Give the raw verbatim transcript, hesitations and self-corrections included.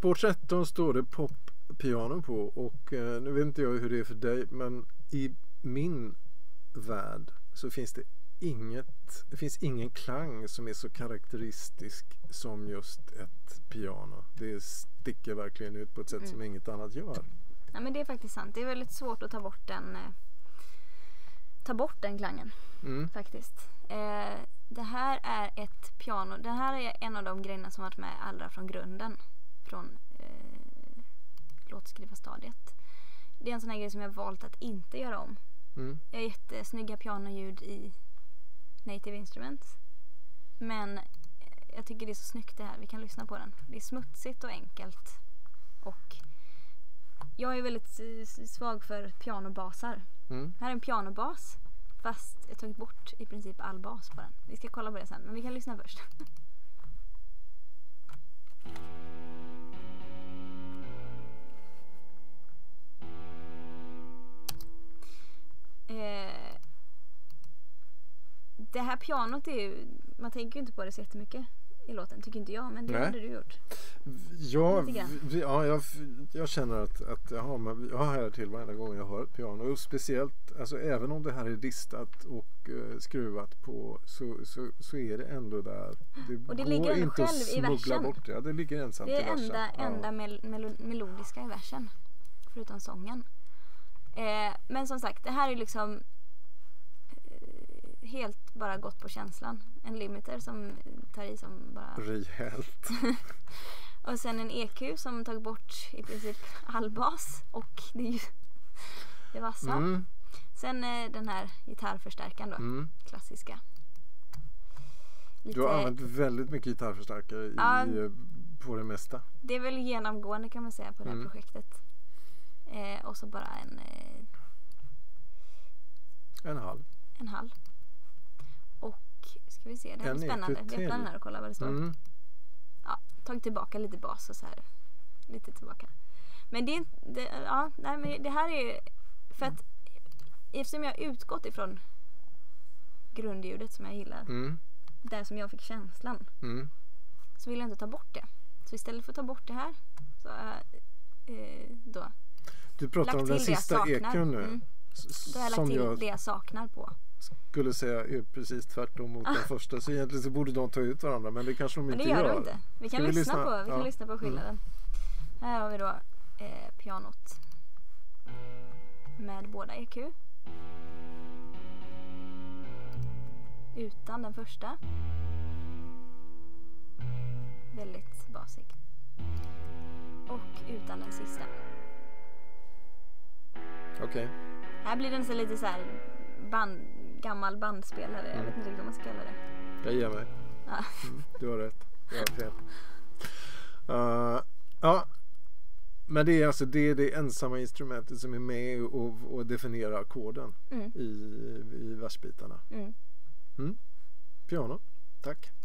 spår tretton står det pop-piano på, och eh, nu vet inte jag hur det är för dig, men i min värld så finns det inget, det finns ingen klang som är så karaktäristisk som just ett piano. Det sticker verkligen ut på ett sätt mm. som inget annat gör. Ja, men det är faktiskt sant. Det är väldigt svårt att ta bort den eh, ta bort den klangen mm. faktiskt. Eh, det här är ett piano. Det här är en av de grejerna som varit med allra från grunden, från eh, låtskrivarstadiet. Det är en sån här grej som jag har valt att inte göra om. Mm. Jag har jättesnygga pianoljud i Native Instruments, men jag tycker det är så snyggt det här. Vi kan lyssna på den. Det är smutsigt och enkelt, och jag är väldigt svag för pianobasar. Mm. Här är en pianobas, fast jag har tagit bort i princip all bas på den. Vi ska kolla på det sen, men vi kan lyssna först. eh, det här pianot är ju, man tänker ju inte på det så jättemycket i låten, tycker inte jag, men det hade du gjort. Ja, vi, ja jag, jag känner att, att jaha, men jag har här till varje gång jag hör ett piano, och speciellt, alltså även om det här är distat och uh, skruvat på, så, så, så är det ändå där. Det och det ligger inte själv i versen. Bort det. Ja, det ligger ensamt i versen. Det är enda, enda ja. mel, mel, melodiska i versen, förutom sången. Eh, men som sagt, det här är liksom eh, helt bara gått på känslan. En limiter som tar i som bara rejält. Och sen en E Q som tagit bort i princip all bas, och det är ju det vassa. Mm. Sen eh, den här gitarrförstärkaren då, mm. klassiska. Lite, du har använt väldigt mycket gitarrförstärkare i, ja, på det mesta. Det är väl genomgående kan man säga på det här mm. projektet. Eh, och så bara en eh, en halv. En halv. Och ska vi se, det här är spännande. Vi öppnar den här och kollar vad det står. Mm. Ja, tagit tillbaka lite bas och så här. Lite tillbaka. Men det, det, ja, nej, men det här är för att eftersom jag har utgått ifrån grundljudet som jag gillar, mm. där som jag fick känslan, mm. så vill jag inte ta bort det. Så istället för att ta bort det här så äh, då du pratar om den sista eken nu. Mm. Då har jag lagt till jag det jag saknar på. Skulle säga är precis tvärtom mot ah. den första, så egentligen så borde de ta ut varandra, men det kanske de men inte gör. gör. De inte. Vi kan, lyssna, vi lyssna på, vi kan ja. lyssna på skillnaden. Mm. Här har vi då eh, pianot med båda E Q. Utan den första. Väldigt basic. Och utan den sista. Okej. Okay. Här blir den så lite så här band, gammal bandspelare. Mm. Jag vet inte riktigt vad man ska kalla det. Jag ger mig. Ja. Mm, du har rätt. Jag har fel. Uh, ja. Men det är alltså det, det ensamma instrumentet som är med och, och definierar ackorden mm. i, i versbitarna. Mm. Mm. Piano. Tack.